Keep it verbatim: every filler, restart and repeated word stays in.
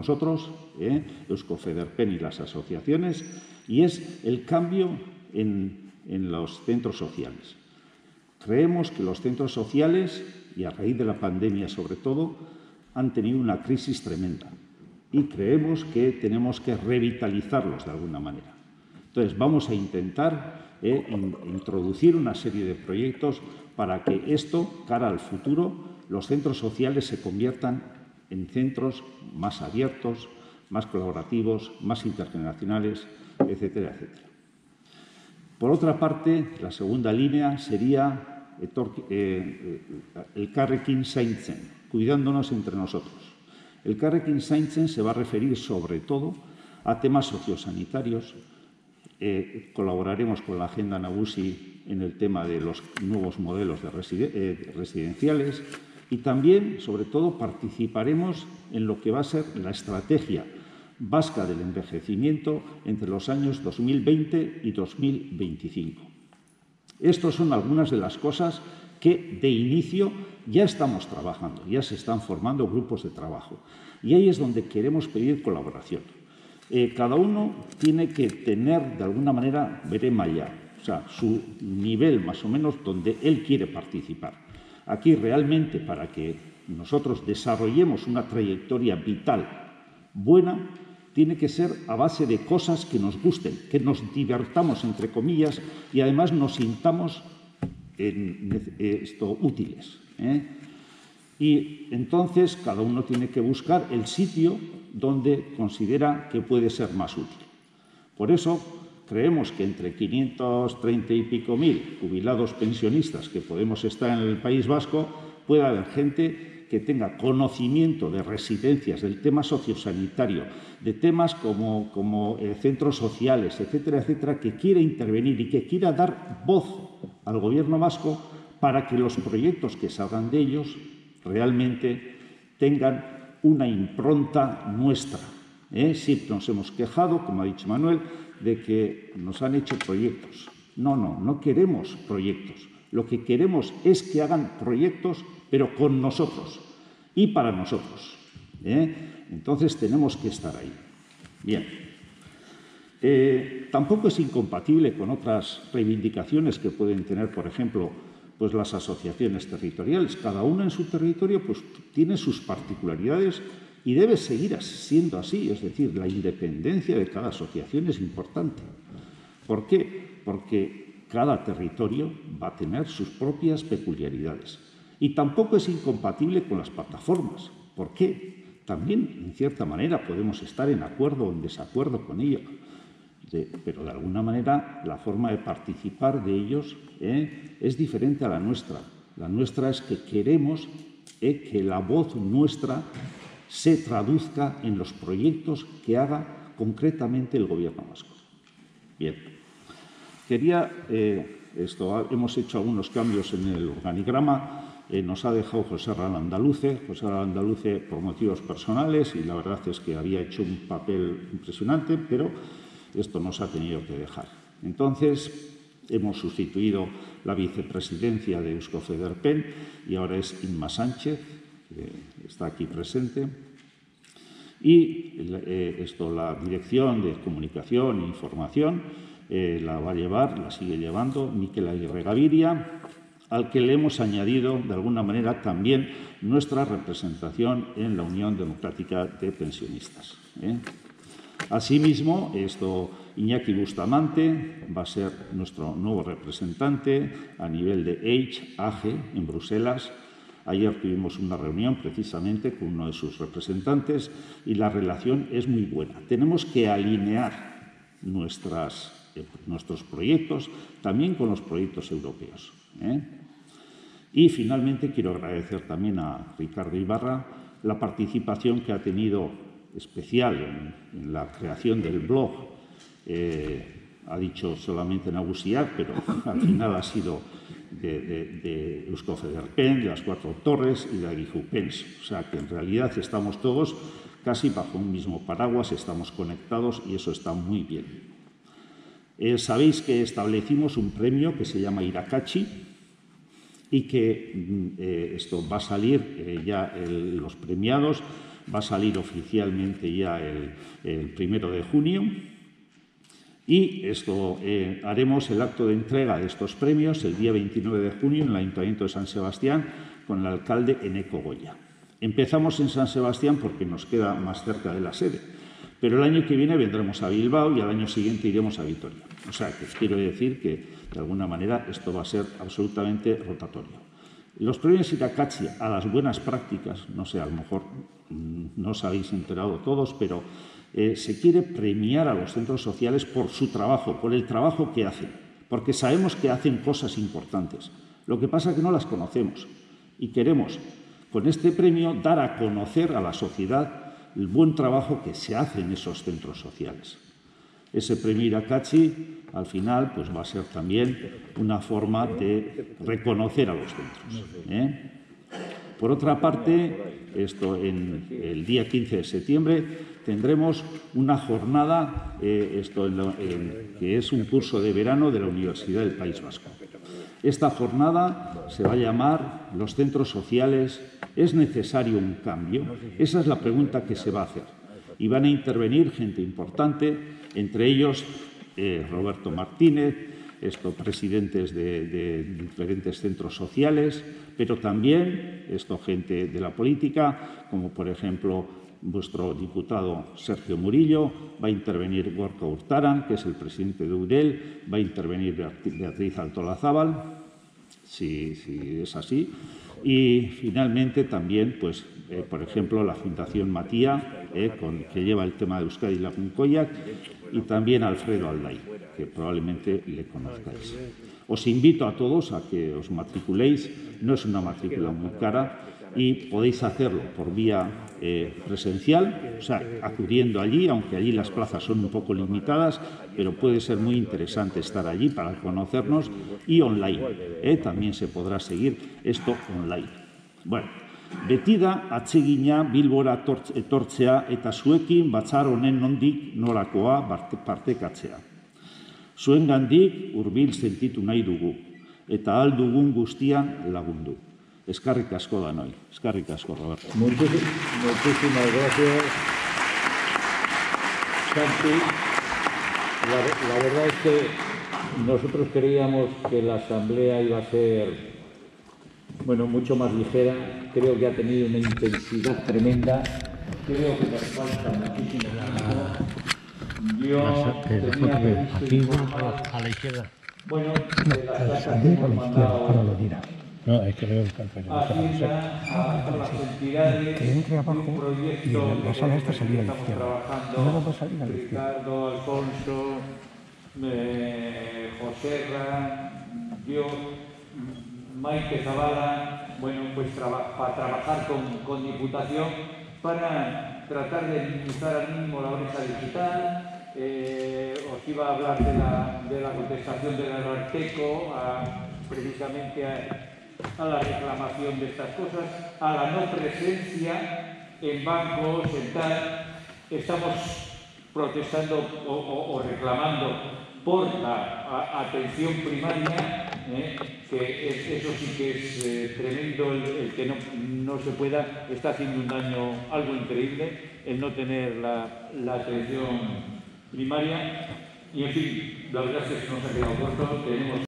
nosotros, ¿eh? Euskofederpen y las asociaciones, y es el cambio en, en los centros sociales. Creemos que los centros sociales, y a raíz de la pandemia sobre todo, han tenido una crisis tremenda y creemos que tenemos que revitalizarlos de alguna manera. Entonces, vamos a intentar eh, in, introducir una serie de proyectos para que esto, cara al futuro, los centros sociales se conviertan en centros más abiertos, más colaborativos, más intergeneracionales, etcétera, etcétera. Por otra parte, la segunda línea sería eh, Elkarrekin zaintzen, cuidándonos entre nosotros. Elkarrekin zaintzen se va a referir sobre todo a temas sociosanitarios. Eh, colaboraremos con la Agenda Nagusi en el tema de los nuevos modelos de residen eh, residenciales y también, sobre todo, participaremos en lo que va a ser la estrategia vasca del envejecimiento entre los años dos mil veinte y dos mil veinticinco. Estas son algunas de las cosas que de inicio ya estamos trabajando, ya se están formando grupos de trabajo y ahí es donde queremos pedir colaboración. Eh, cada uno tiene que tener, de alguna manera, verema ya, o sea, su nivel más o menos donde él quiere participar. Aquí realmente, para que nosotros desarrollemos una trayectoria vital buena, tiene que ser a base de cosas que nos gusten, que nos divertamos, entre comillas, y además nos sintamos en esto útiles, ¿eh? Y entonces cada uno tiene que buscar el sitio donde considera que puede ser más útil. Por eso creemos que entre quinientos treinta y pico mil jubilados pensionistas que podemos estar en el País Vasco, puede haber gente que tenga conocimiento de residencias, del tema sociosanitario, de temas como, como eh, centros sociales, etcétera, etcétera, que quiera intervenir y que quiera dar voz al Gobierno vasco para que los proyectos que salgan de ellos realmente tengan una impronta nuestra. ¿eh? Siempre nos hemos quejado, como ha dicho Manuel, de que nos han hecho proyectos. No, no, no queremos proyectos. Lo que queremos es que hagan proyectos, pero con nosotros y para nosotros. ¿eh? Entonces tenemos que estar ahí. Bien. Eh, tampoco es incompatible con otras reivindicaciones que pueden tener, por ejemplo, pues las asociaciones territoriales. Cada una en su territorio pues, tiene sus particularidades y debe seguir siendo así. Es decir, la independencia de cada asociación es importante. ¿Por qué? Porque cada territorio va a tener sus propias peculiaridades. Y tampoco es incompatible con las plataformas. ¿Por qué? También, en cierta manera, podemos estar en acuerdo o en desacuerdo con ello. De, pero, de alguna manera, la forma de participar de ellos eh, es diferente a la nuestra. La nuestra es que queremos eh, que la voz nuestra se traduzca en los proyectos que haga concretamente el Gobierno vasco. Bien. Quería, eh, esto, hemos hecho algunos cambios en el organigrama. Eh, nos ha dejado José Ral Andaluce, José Ral Andaluce por motivos personales y la verdad es que había hecho un papel impresionante, pero esto nos ha tenido que dejar. Entonces, hemos sustituido la vicepresidencia de Euskofederpen y ahora es Inma Sánchez, que está aquí presente. Y eh, esto, la dirección de comunicación e información eh, la va a llevar, la sigue llevando Miquel Aguirre Gaviria, al que le hemos añadido, de alguna manera, también nuestra representación en la Unión Democrática de Pensionistas. ¿eh? Asimismo, esto, Iñaki Bustamante va a ser nuestro nuevo representante a nivel de Age, A G E, en Bruselas. Ayer tuvimos una reunión precisamente con uno de sus representantes y la relación es muy buena. Tenemos que alinear nuestras, eh, nuestros proyectos también con los proyectos europeos. ¿eh? Y finalmente quiero agradecer también a Ricardo Ibarra la participación que ha tenido especial en, en la creación del blog. Eh, ha dicho solamente Nagusiak, pero al final ha sido de, de, de Euskofederpen, de las Cuatro Torres y de Aguijupens. O sea que en realidad estamos todos casi bajo un mismo paraguas, estamos conectados y eso está muy bien. Eh, Sabéis que establecimos un premio que se llama Irakachi y que eh, esto va a salir eh, ya el, los premiados va a salir oficialmente ya el, el primero de junio. Y esto, eh, haremos el acto de entrega de estos premios el día veintinueve de junio en el Ayuntamiento de San Sebastián con el alcalde Eneco Goya. Empezamos en San Sebastián porque nos queda más cerca de la sede, pero el año que viene vendremos a Bilbao y al año siguiente iremos a Vitoria. O sea, que quiero decir que, de alguna manera, esto va a ser absolutamente rotatorio. Los premios Irakatsi a las buenas prácticas, no sé, a lo mejor mmm, no os habéis enterado todos, pero eh, se quiere premiar a los centros sociales por su trabajo, por el trabajo que hacen, porque sabemos que hacen cosas importantes. Lo que pasa es que no las conocemos y queremos, con este premio, dar a conocer a la sociedad el buen trabajo que se hace en esos centros sociales. Ese premio Irakatsi, al final, pues va a ser también una forma de reconocer a los centros, ¿eh? Por otra parte, esto en el día quince de septiembre tendremos una jornada, eh, esto en lo, en, que es un curso de verano de la Universidad del País Vasco. Esta jornada se va a llamar Los centros sociales, ¿es necesario un cambio? Esa es la pregunta que se va a hacer. Y van a intervenir gente importante, entre ellos eh, Roberto Martínez, estos presidentes de, de diferentes centros sociales, pero también esto, gente de la política, como por ejemplo vuestro diputado Sergio Murillo, va a intervenir Gorka Urtaran, que es el presidente de Eudel, va a intervenir Beatriz Altolazábal, si, si es así, y finalmente también, pues, eh, por ejemplo, la Fundación Matía, eh, con, que lleva el tema de Euskadi Lagunkoiak, y también Alfredo Alday, que probablemente le conozcáis. Os invito a todos a que os matriculéis, no es una matrícula muy cara y podéis hacerlo por vía eh, presencial, o sea, acudiendo allí, aunque allí las plazas son un poco limitadas, pero puede ser muy interesante estar allí para conocernos, y online, eh, también se podrá seguir esto online. Bueno, beti da atsegina Bilbora etortzea eta zuekin batzar honen nondik norakoa partekatzea. Zuengandik hurbil sentitu nahi dugu eta ahal dugun guztian lagundu. Eskerrik asko danoi. Eskerrik asko, Roberto. Muchísimas gracias, Santi. La, la verdad es que nosotros creíamos que la asamblea iba a ser, bueno, mucho más ligera. Creo que ha tenido una intensidad tremenda. Creo que nos falta muchísimo tiempo. Yo tenía previsto informar, a la izquierda. bueno, de las cartas que hemos mandado No, es que veo que el a Hacienda, a todas las entidades, que entre abajo un proyecto y la sala esta salía a la estamos izquierda. trabajando, Luego va a salir a la izquierda. Ricardo, Alfonso, eh, Joserra, yo, Maite Zavala, bueno, pues traba, para trabajar con, con Diputación para tratar de minimizar al mínimo la brecha digital. Eh, os iba a hablar de la, de la contestación del Ararteco, a, precisamente a, a la reclamación de estas cosas, a la no presencia en bancos, en tal. Estamos protestando o, o, o reclamando por la a, atención primaria, ¿eh? que es, eso sí que es eh, tremendo, el, el que no, no se pueda, está haciendo un daño algo increíble el no tener la, la atención primaria. Y en fin, la verdad es que nos ha quedado corto. Tenemos